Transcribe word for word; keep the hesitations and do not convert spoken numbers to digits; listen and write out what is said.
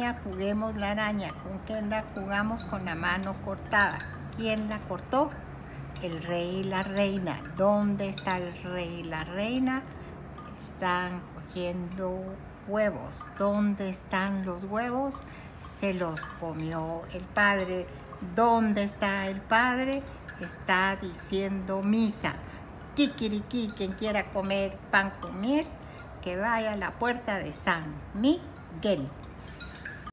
Juguemos la araña. ¿Con qué la jugamos? Con la mano cortada. ¿Quién la cortó? El rey y la reina. ¿Dónde está el rey y la reina? Están cogiendo huevos. ¿Dónde están los huevos? Se los comió el padre. ¿Dónde está el padre? Está diciendo misa. Kikiriki, quien quiera comer pan con miel, que vaya a la puerta de San Miguel.